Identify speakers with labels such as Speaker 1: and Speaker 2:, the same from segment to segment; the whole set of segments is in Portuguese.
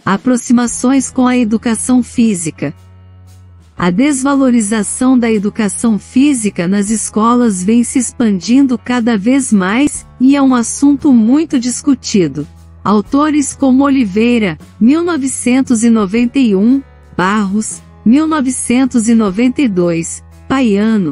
Speaker 1: Aproximações com a educação física. A desvalorização da educação física nas escolas vem se expandindo cada vez mais, e é um assunto muito discutido. Autores como Oliveira, 1991, Barros, 1992, Paiano,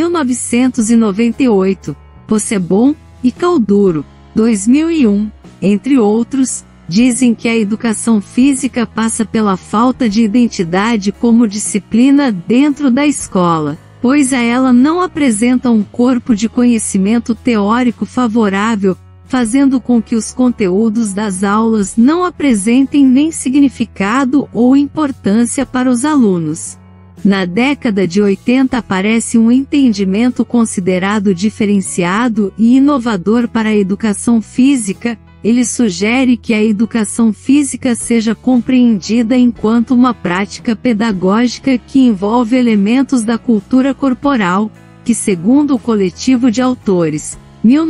Speaker 1: 1998, Possebon e Calduro, 2001, entre outros, dizem que a educação física passa pela falta de identidade como disciplina dentro da escola, pois a ela não apresenta um corpo de conhecimento teórico favorável, fazendo com que os conteúdos das aulas não apresentem nem significado ou importância para os alunos. Na década de 80 aparece um entendimento considerado diferenciado e inovador para a educação física. Ele sugere que a educação física seja compreendida enquanto uma prática pedagógica que envolve elementos da cultura corporal, que, segundo o coletivo de autores,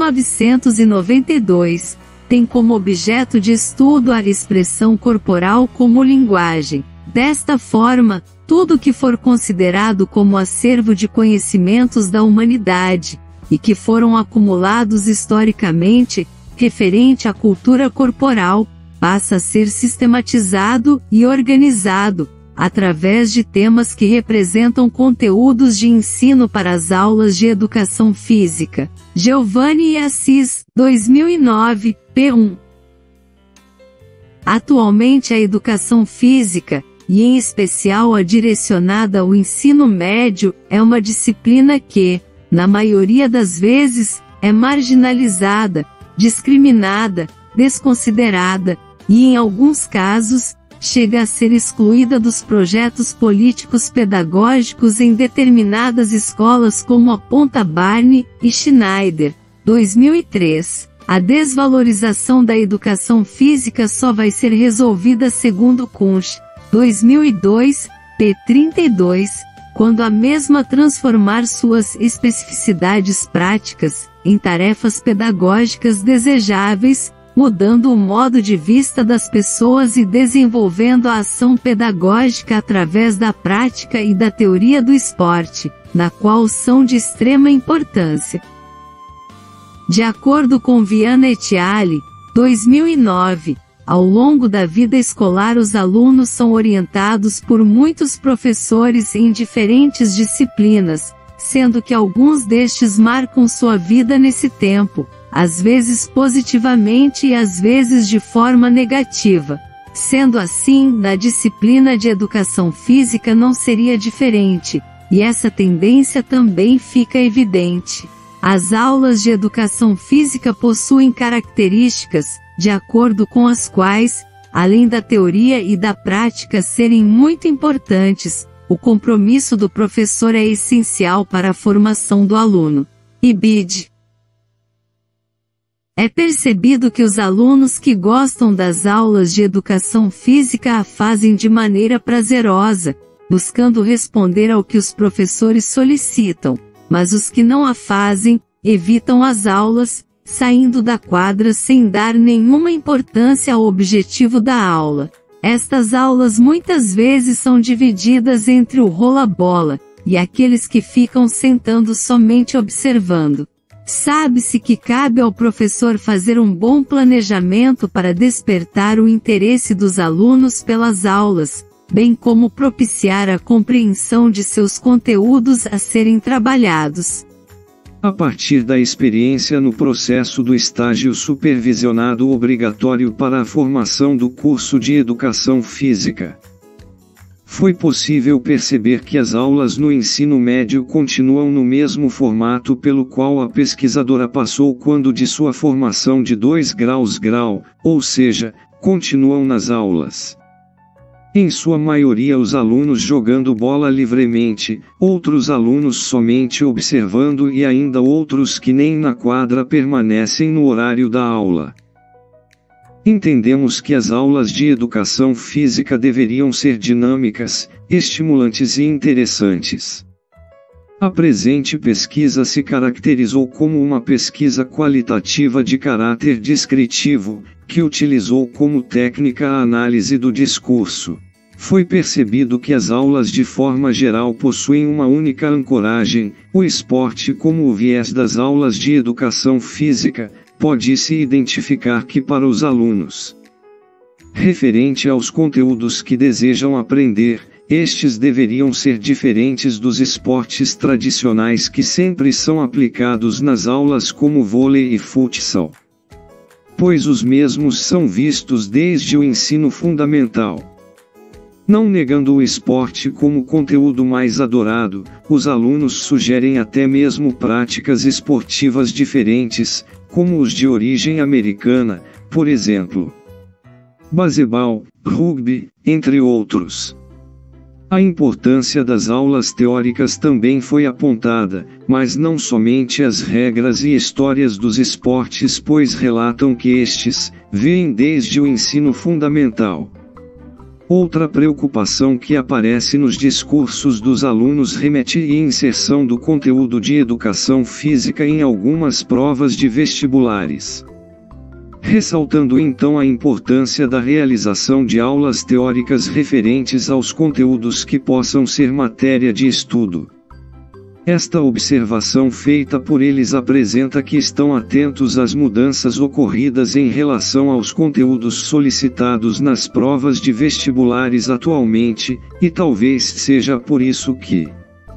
Speaker 1: 1992, tem como objeto de estudo a expressão corporal como linguagem. Desta forma, tudo que for considerado como acervo de conhecimentos da humanidade, e que foram acumulados historicamente, referente à cultura corporal, passa a ser sistematizado e organizado, através de temas que representam conteúdos de ensino para as aulas de educação física. Giovanni e Assis, 2009, p. 1. Atualmente a educação física, e em especial a direcionada ao ensino médio, é uma disciplina que, na maioria das vezes, é marginalizada, discriminada, desconsiderada, e em alguns casos, chega a ser excluída dos projetos políticos pedagógicos em determinadas escolas como aponta Barney e Schneider, 2003. A desvalorização da educação física só vai ser resolvida segundo Kunsch, 2002, p. 32, quando a mesma transformar suas especificidades práticas em tarefas pedagógicas desejáveis, mudando o modo de vista das pessoas e desenvolvendo a ação pedagógica através da prática e da teoria do esporte, na qual são de extrema importância. De acordo com Viana et al., 2009, ao longo da vida escolar os alunos são orientados por muitos professores em diferentes disciplinas, sendo que alguns destes marcam sua vida nesse tempo, às vezes positivamente e às vezes de forma negativa. Sendo assim, na disciplina de educação física não seria diferente, e essa tendência também fica evidente. As aulas de educação física possuem características, de acordo com as quais, além da teoria e da prática serem muito importantes, o compromisso do professor é essencial para a formação do aluno. Ibid. É percebido que os alunos que gostam das aulas de educação física a fazem de maneira prazerosa, buscando responder ao que os professores solicitam, mas os que não a fazem, evitam as aulas, saindo da quadra sem dar nenhuma importância ao objetivo da aula. Estas aulas muitas vezes são divididas entre o rola-bola e aqueles que ficam sentando somente observando. Sabe-se que cabe ao professor fazer um bom planejamento para despertar o interesse dos alunos pelas aulas, bem como propiciar a compreensão de seus conteúdos a serem trabalhados.
Speaker 2: A partir da experiência no processo do estágio supervisionado obrigatório para a formação do curso de Educação Física, foi possível perceber que as aulas no ensino médio continuam no mesmo formato pelo qual a pesquisadora passou quando de sua formação de 2 graus, ou seja, continuam nas aulas. Em sua maioria os alunos jogando bola livremente, outros alunos somente observando e ainda outros que nem na quadra permanecem no horário da aula. Entendemos que as aulas de educação física deveriam ser dinâmicas, estimulantes e interessantes. A presente pesquisa se caracterizou como uma pesquisa qualitativa de caráter descritivo, que utilizou como técnica a análise do discurso. Foi percebido que as aulas de forma geral possuem uma única ancoragem, o esporte. Como o viés das aulas de educação física, pode-se identificar que para os alunos, referente aos conteúdos que desejam aprender, estes deveriam ser diferentes dos esportes tradicionais que sempre são aplicados nas aulas como vôlei e futsal, pois os mesmos são vistos desde o ensino fundamental. Não negando o esporte como conteúdo mais adorado, os alunos sugerem até mesmo práticas esportivas diferentes, como os de origem americana, por exemplo, baseball, rugby, entre outros. A importância das aulas teóricas também foi apontada, mas não somente as regras e histórias dos esportes, pois relatam que estes vêm desde o ensino fundamental. Outra preocupação que aparece nos discursos dos alunos remete à inserção do conteúdo de educação física em algumas provas de vestibulares, ressaltando então a importância da realização de aulas teóricas referentes aos conteúdos que possam ser matéria de estudo. Esta observação feita por eles apresenta que estão atentos às mudanças ocorridas em relação aos conteúdos solicitados nas provas de vestibulares atualmente, e talvez seja por isso que,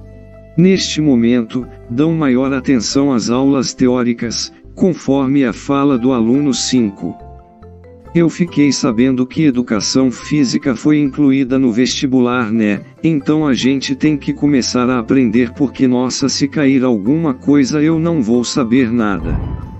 Speaker 2: neste momento, dão maior atenção às aulas teóricas, conforme a fala do aluno 5. Eu fiquei sabendo que educação física foi incluída no vestibular, né? Então a gente tem que começar a aprender porque nossa, se cair alguma coisa eu não vou saber nada.